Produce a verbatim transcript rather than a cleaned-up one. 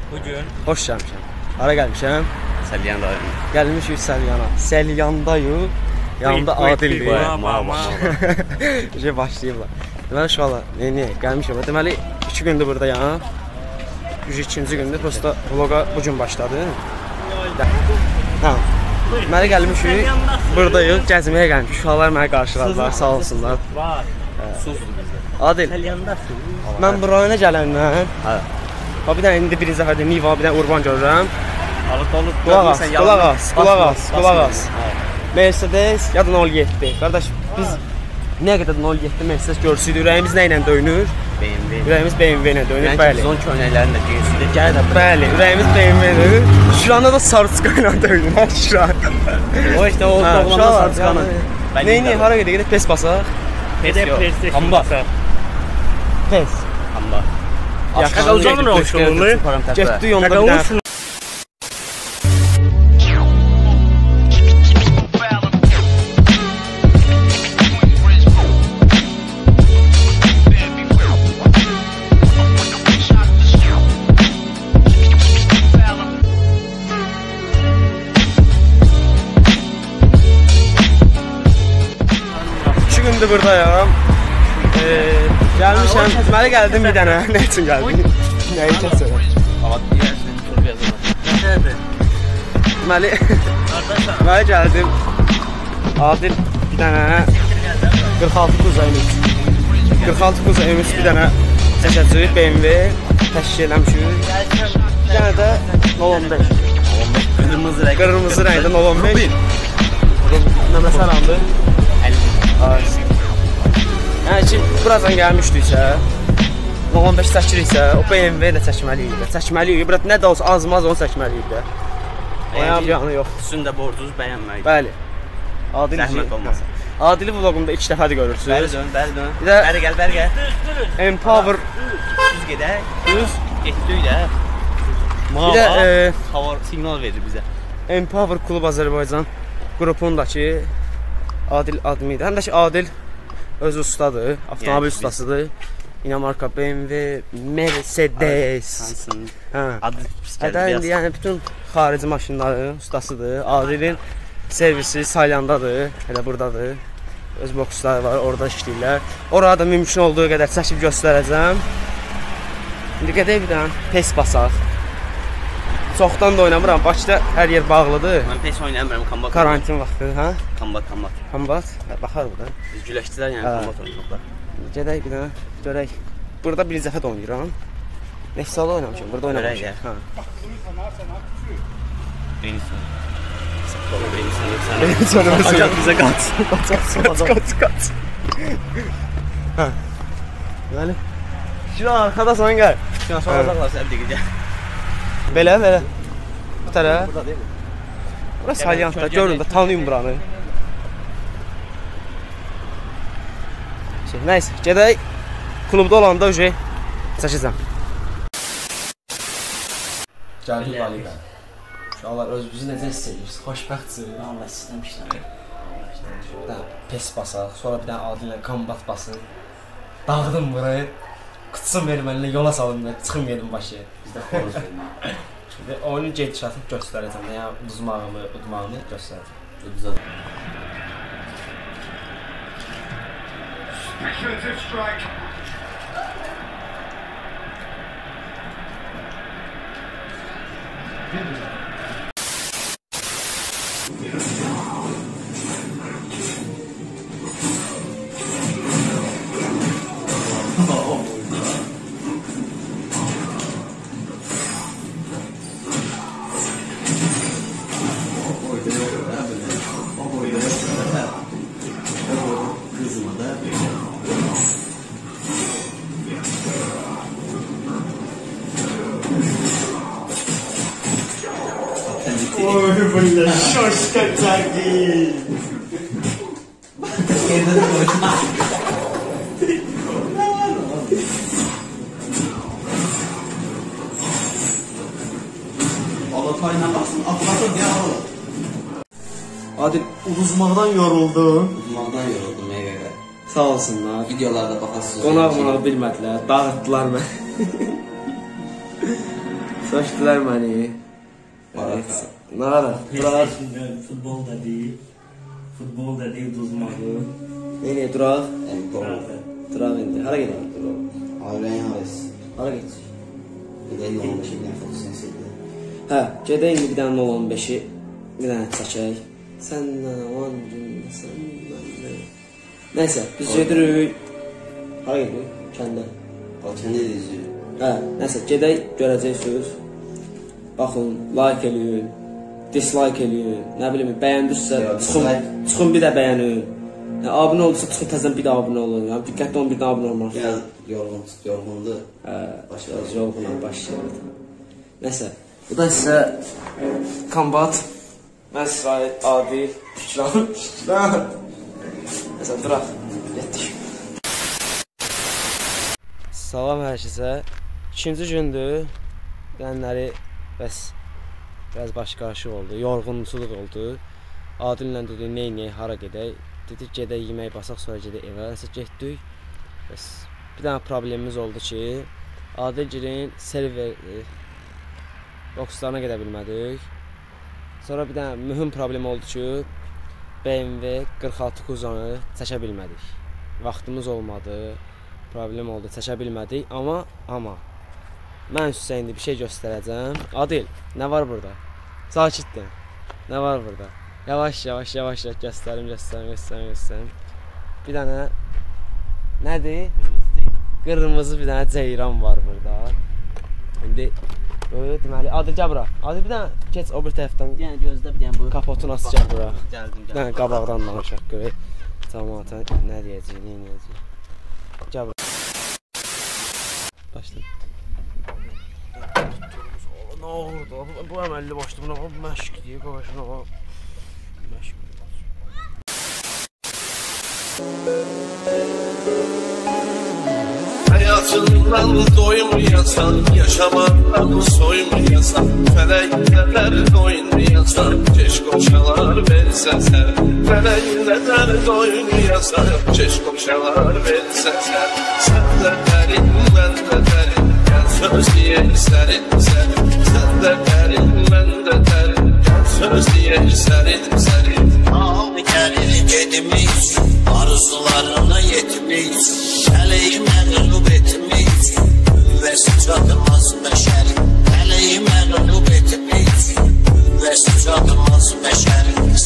Bugün hoş gəlmişəm. Hara gəlmişəm? Səlyandayım. Gəlmişik Səlyana. Səlyandayıq. Yanımda Adildir. Şey başlayıblar. Deməli uşaqlar, nə nə gəlmişəm. Deməli iki gündür buradayam. ikinci gündür. Prosta vloga bu gün başladı. Ha. Deməli gəlmişik. Buradayıq. Gəzməyə gəlmişik. Uşaqlar məni qarşıladılar. Sağ olsunlar. Var. Susdur bizə. Adil. Səlyandasın. Mən buraya gələndən. Hə. Ha bir dənə indi birinci dəfə Niva, bir dənə Urban görürəm. Alıb olub. Qulaq as, qulaq as, qulaq as, qulaq as. Mercedes ya da nol yeddi. Qardaş biz nə qədər nol yeddi Mercedes görsəydik, ürəyimiz nə ilə döyünür? B M W. Ürəyimiz B M W ilə döyünür, bəli. Zon köynəklərini də geyinsidir. Gəl də. Bəli, ürəyimiz B M W ilə döyünür. Şuranda da sarıçqa ilə döyünür, hə şura. O işte o oğlanlar sarıçqanı. Neyini, hara gedək, gedək pes basaq. Pes yox. Kamba. Pes. Kamba. Yaxşı uzanır o şoğlu. Getdi yolda bir dənə. İki gündür buradayam. Gəlmişəm, deməli gəldim bir dənə. Nə üçün gəldim? Nəyi üçün söyləm? Hava deyərsin, tur yazılır. Nədir? Deməli, deməli gəldim. Adil bir dənə qırx altı Kuza M üç. qırx altı Kuza M üç bir dənə çəkəcəyik, B M W təşkil eləmişik. Bir dənə də nol on beş. Qırmızı rəng. Qırmızı rəngdə nol on beş. Nəməsə arandı? əlli. Yəni ki, buradan gəlmişdiksə, nol on beş çəkiriksə, o B M W ilə çəkməliyik də. Çəkməliyik, burada nə də olsa azmaz onu çəkməliyik də. Oyam yanı yox. Üstündə borcunuz bəyənmək. Bəli. Adil Zəhmət olmasa. Adili vlogumda iki dəfədir görürsünüz. Bəri dön, bəri dön. Bir də bəri gəl, bəri gəl. Empower Düz gedək. Düz getdik də. Bir də e, hava siqnal verir bizə. Empower Klub Azərbaycan qrupundakı Adil adımı idi. Həm də ki Adil öz ustadır, avtomobil yəni, ustasıdır. Yine marka B M W, Mercedes. Hansın? Hə. Adı pis gəldi. Hətta indi yəni bütün xarici maşınların ustasıdır. Adilin servisi Salyandadır, elə buradadır. Öz boksları var, orada işləyirlər. Orada mümkün olduğu qədər çəkib göstərəcəm. İndi gedək bir dənə pes basaq. Çoxdan da oynamıram. Bakıda hər yer bağlıdır. Mən pes oynamıram, kombat. Karantin vaxtı, hə? Kombat, kombat. Kombat, baxar bu da. Biz güləşdilər yəni kombat oynayırlar. Gedək bir dənə, görək. Burada bir dəfə də oynayıram. Nefsalı oynamışam, burada oynamışam. Hə. Beni sən. Baba beni sən yoxsan. Beni sən yoxsan. Acaq bizə qaç. Qaç, qaç, qaç, qaç. Hə. Deməli. Şuna arxadasan gəl. Şuna soracaqlar sən bir dəqiqə. Belə, belə. Bu tərəf. Burada deyil mi? Burası Salyantda, görün də tanıyın buranı. Şey, nəysə, gedək. Klubda olanda öcə çəkəcəm. Gəldik Valiqə. Uşaqlar özünüzü necə hiss edirsiniz? Xoşbəxtsiniz. Allah sizdən pişləmək. Bir dənə pes basaq, sonra bir dənə Adillə kombat basın. Dağıdım burayı. Qıtsın verim əlinə, yola salın və çıxım yedim başı. Bizdə xoruz vermək. Şimdi oyunun gedişatını göstərəcəm, nə ya udmağımı, udmağımı göstərəcəm. Uduzaq. Speculative strike. Oy, böyle şoşka taki. Alatayla baxsın, atlasın deyə alır. Adil, uduzmaqdan yoruldum. Uduzmaqdan yoruldum, ey qədər. Sağ olsunlar. Videolarda baxasınız. Qonaq-monaq bilmədilər, dağıtdılar məni. Saçdılar məni. Evet. Nara? Duraq. Futbol da deyil. Futbol da deyil, duzmağı. Neyini, duraq? Doğru. Duraq indi. Hara gedək? Duraq. Ailen yalnız. Hara gedək? Gidelim olmuş bir tane fotoğrafını sildi. Hə, gedək indi bir dənə on beşi bir dənə çəkək. Səndən aman gündə, səndən. Nəysə, biz gedirik. Hara gedirik? Kəndə. Bakı'nda izliyor. Hə, nəsə, gedək, görəcəksiniz. Baxın, like eləyin, dislike eləyin, nə bilim, bəyəndinizsə, çıxın, çıxın bir də bəyənin. Yəni, abunə olursa, çıxın təzən bir də abunə olun. Yəni, diqqətli olun, bir də abunə olmaq. Gel yorgun, yorgundu. Hə, başlayalım. Yorğunam, başlayalım. Nəsə, bu da sizə kombat. Mən İsrail, Adil, Şükran, Şükran. Nəsə, duraq, getdik. Salam hər kəsə. İkinci gündür. Dənləri bəs biraz baş qarışıq oldu, yorğunçuluq oldu. Adillə dedik, neyniyək, hara gedək. Dedik, gedək, yemək basaq, sonra gedək evə. Nəsə getdik. Bəs bir dənə problemimiz oldu ki, Adilgilin server bokslarına gedə bilmədik. Sonra bir dənə mühüm problem oldu ki, B M W qırx altı Kuzanı çəkə bilmədik. Vaxtımız olmadı, problem oldu, çəkə bilmədik. Amma, amma mən sizə indi bir şey göstərəcəm. Adil, nə var burada? Sakitdir. Nə var burada? Yavaş, yavaş, yavaş, yavaş göstərim, göstərim, göstərim, göstərim. Bir dənə nədir? Qırmızı bir dənə ceyran var burada. İndi böyle deməli, Adil gəl bura. Adil bir dənə keç o bir tərəfdən. Yani gözde bir tane bu. Kapotunu as gəl bura. Geldim, Bir dənə qabaqdan danışaq görək. Cəmaata nə deyəcək, nə deyəcək. Gəl bura. Başla. Nə oldu? Bu əməlli başdı buna, bu məşq deyir, qavaşına o. Məşq. Hayatından doymayasan, yaşamaktan soymayasan, felekler doymayasan, keşkoşalar versen sen. Felekler doymayasan, keşkoşalar versen sen. Sen de derin, ben de derin, gel söz diye serin serin. Sen de derin, ben de derin, gel söz diye serin serin. Al gelin gedimiz, arzularına yetimiz. Meleğime gılıp etimiz, üvesi çatımaz beşerim. Meleğime gılıp etimiz, üvesi çatımaz beşerim.